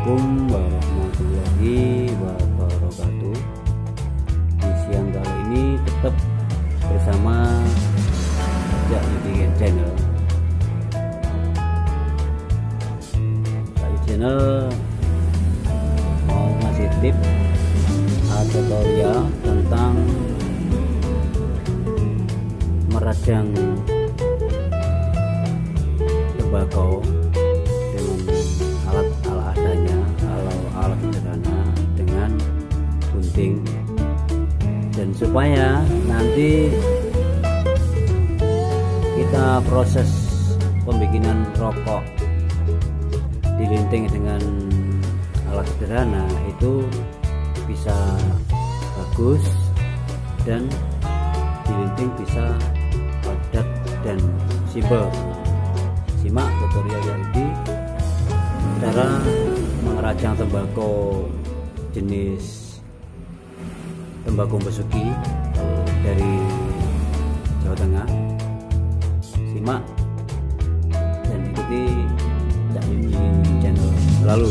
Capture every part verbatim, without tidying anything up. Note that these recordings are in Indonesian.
Assalamualaikum warahmatullahi wabarakatuh. Di siang kali ini tetap bersama Yudi channel. Yudi channel mau ngasih tip atau tutorial tentang merajang tembakau dengan alat ala adanya, alat alat sederhana dengan gunting, dan supaya nanti kita proses pembikinan rokok dilinting dengan alat sederhana itu bisa bagus dan dilinting bisa padat dan simpel. Simak tutorial Yudi cara mengerajang tembakau jenis Tembakau Besuki dari Jawa Tengah. Simak dan ikuti Yudi channel selalu.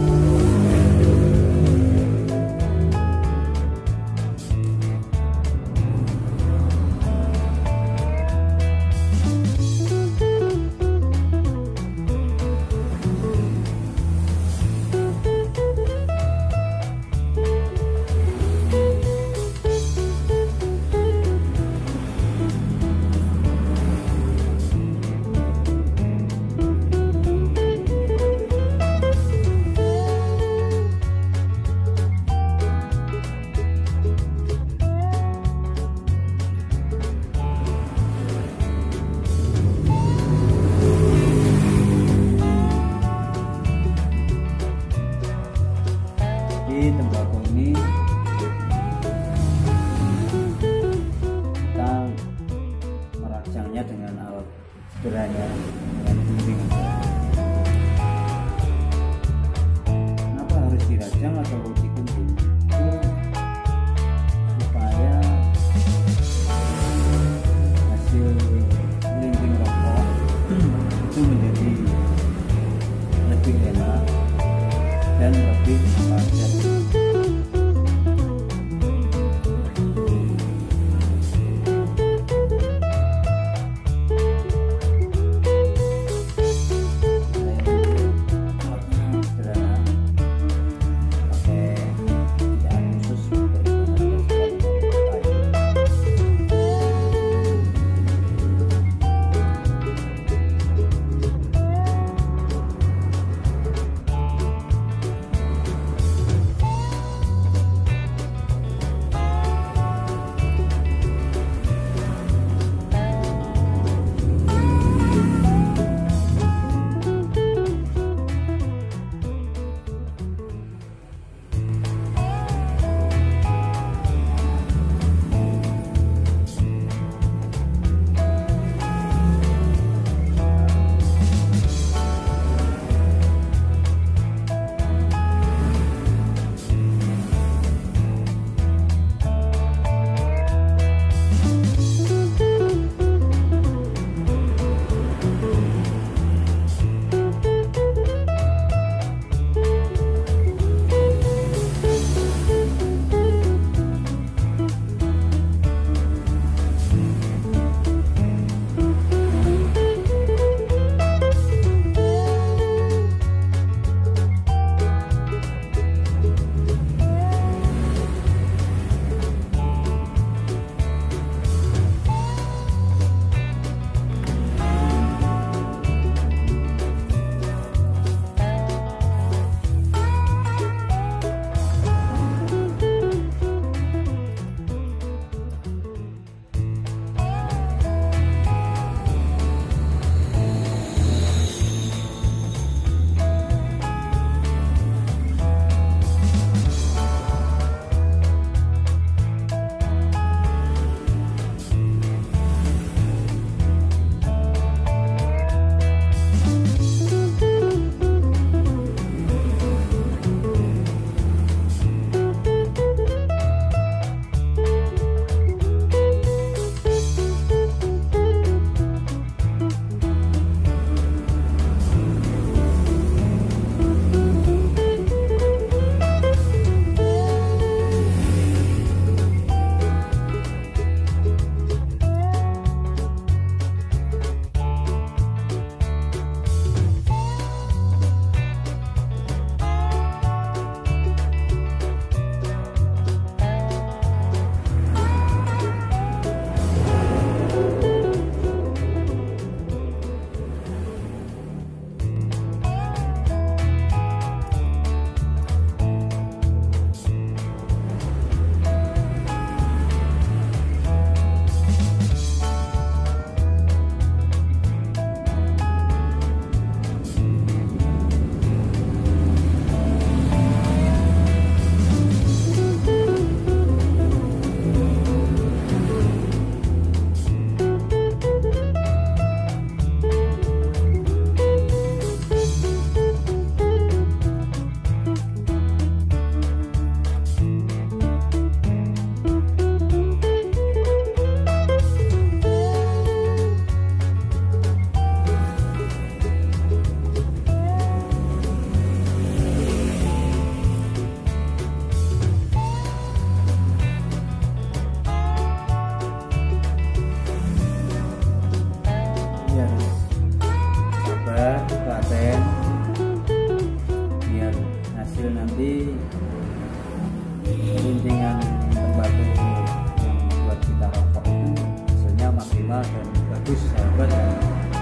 Tembakau ini kita merajangnya dengan alat sederhana, dengan gunting. Kenapa harus dirajang atau digunting? Itu supaya hasil melinting rokok itu menjadi lebih enak dan lebih padat. konten biar hasil nanti rintingan tembakau yang buat kita rokok itu hasilnya maksimal dan bagus sahabat. Dan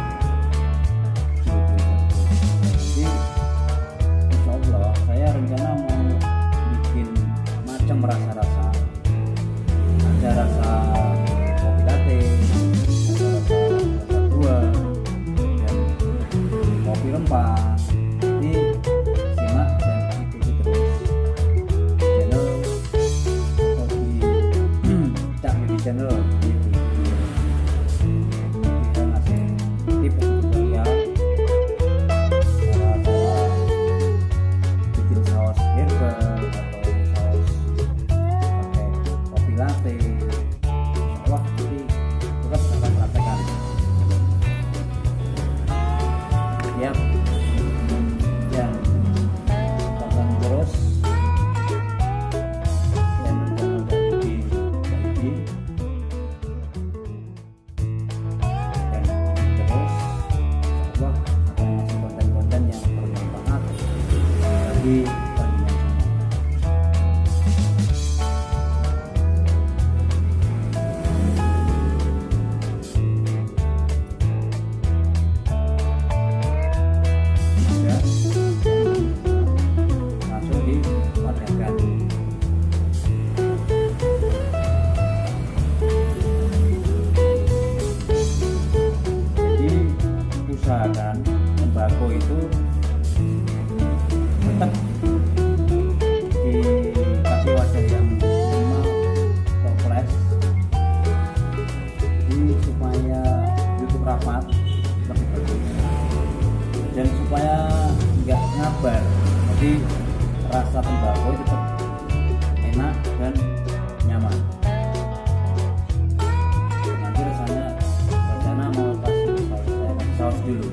jadi insya Allah saya rencana mau bikin macam rasa-rasa, ada rasa kopi latte, ada rasa rasa buah dan kopi rempah. Jadi simak dan ikuti terus channel atau di Cak Yudi channel di bisa ngasih tips tutorial cara-cara bikin saus herbal atau saus pakai kopi latte. Wah, jadi tetap akan praktekkan. Siap dan tonton terus channel-channel dari Yudi dan terus insya Allah akan ngasih konten-konten yang bermanfaat bagi kalian semua. Sudah, langsung dipadamkan. Jadi usahakan tembakau itu tetap dikasih wadah yang minimal toples, jadi supaya YouTube rapat lebih bagus dan supaya nggak ngabar. Jadi rasa tembakau itu tetap enak dan nyaman. Nanti rasanya rencana mau kasih saus, saya kasih saus dulu.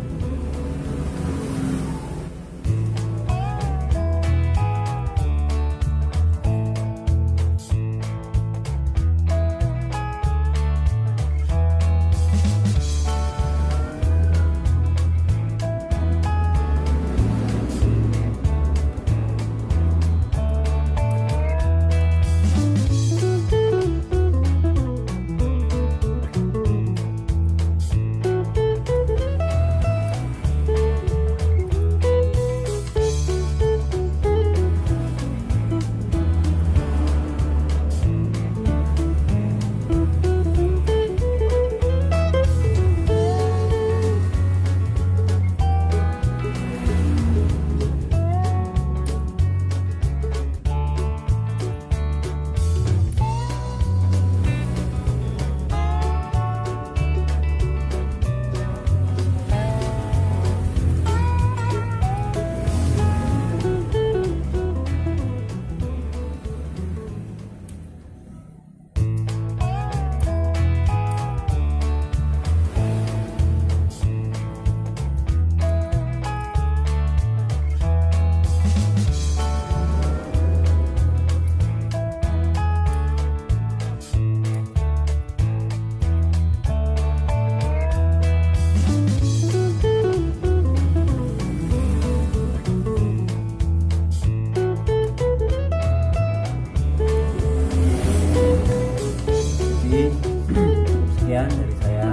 Sekian dari saya.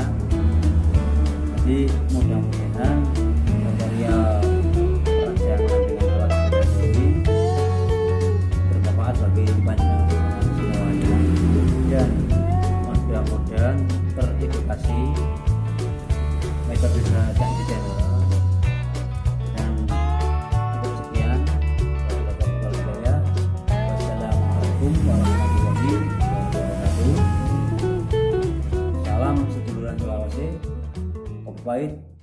Jadi mudah-mudahan tutorial perancangan dengan alat sederhana ini bermanfaat bagi panjenengan semuanya dan mudah-mudahan teredukasi metode Meranjang di channel. Dan cukup sekian. Wassalamualaikum warahmatullahi wabarakatuh. Salam seduluran Selawase, Kopipait.